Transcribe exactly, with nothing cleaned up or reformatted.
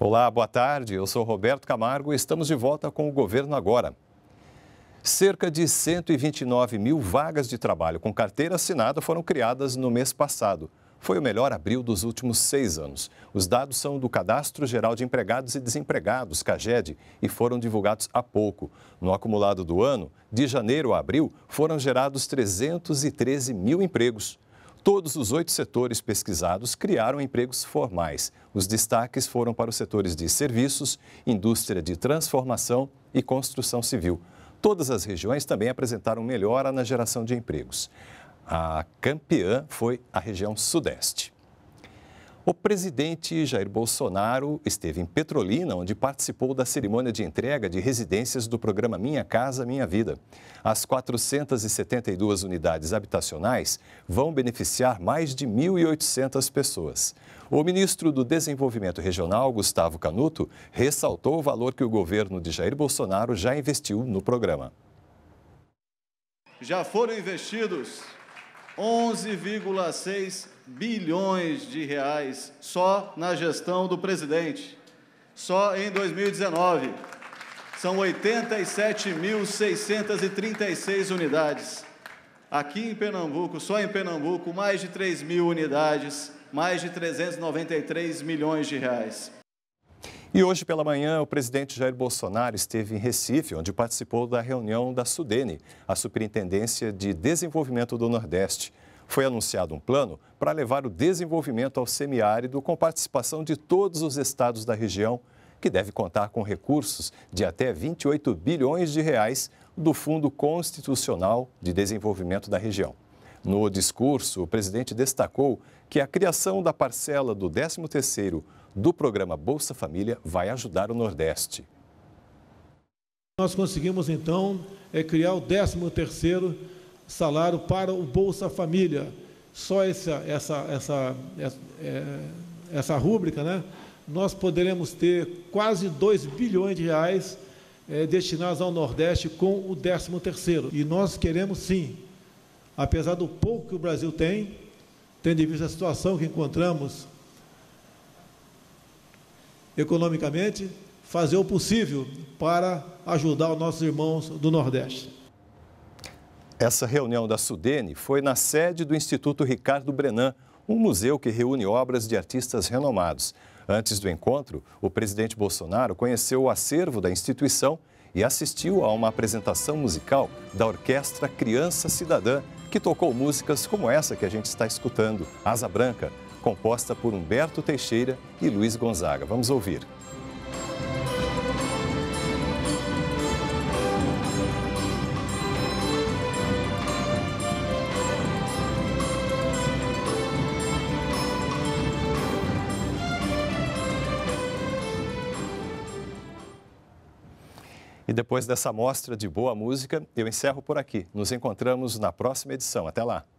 Olá, boa tarde. Eu sou Roberto Camargo e estamos de volta com o Governo Agora. Cerca de cento e vinte e nove mil vagas de trabalho com carteira assinada foram criadas no mês passado. Foi o melhor abril dos últimos seis anos. Os dados são do Cadastro Geral de Empregados e Desempregados, CAGED, e foram divulgados há pouco. No acumulado do ano, de janeiro a abril, foram gerados trezentos e treze mil empregos. Todos os oito setores pesquisados criaram empregos formais. Os destaques foram para os setores de serviços, indústria de transformação e construção civil. Todas as regiões também apresentaram melhora na geração de empregos. A campeã foi a região Sudeste. O presidente Jair Bolsonaro esteve em Petrolina, onde participou da cerimônia de entrega de residências do programa Minha Casa Minha Vida. As quatrocentas e setenta e duas unidades habitacionais vão beneficiar mais de mil e oitocentas pessoas. O ministro do Desenvolvimento Regional, Gustavo Canuto, ressaltou o valor que o governo de Jair Bolsonaro já investiu no programa. Já foram investidos onze vírgula seis bilhões de reais só na gestão do presidente. Só em dois mil e dezenove, são oitenta e sete mil seiscentas e trinta e seis unidades. Aqui em Pernambuco, só em Pernambuco, mais de três mil unidades, mais de trezentos e noventa e três milhões de reais. E hoje pela manhã, o presidente Jair Bolsonaro esteve em Recife, onde participou da reunião da SUDENE, a Superintendência de Desenvolvimento do Nordeste. Foi anunciado um plano para levar o desenvolvimento ao semiárido com participação de todos os estados da região, que deve contar com recursos de até vinte e oito bilhões de reais do Fundo Constitucional de Desenvolvimento da região. No discurso, o presidente destacou que a criação da parcela do décimo terceiro do programa Bolsa Família vai ajudar o Nordeste. Nós conseguimos, então, é, criar o décimo terceiro salário para o Bolsa Família. Só essa, essa, essa, essa, é, essa rúbrica, né, nós poderemos ter quase dois bilhões de reais é, destinados ao Nordeste com o décimo terceiro. E nós queremos, sim, apesar do pouco que o Brasil tem, tendo em vista a situação que encontramos economicamente, fazer o possível para ajudar os nossos irmãos do Nordeste. Essa reunião da SUDENE foi na sede do Instituto Ricardo Brenan, um museu que reúne obras de artistas renomados. Antes do encontro, o presidente Bolsonaro conheceu o acervo da instituição e assistiu a uma apresentação musical da Orquestra Criança Cidadã, que tocou músicas como essa que a gente está escutando, Asa Branca, composta por Humberto Teixeira e Luiz Gonzaga. Vamos ouvir. E depois dessa mostra de boa música, eu encerro por aqui. Nos encontramos na próxima edição. Até lá!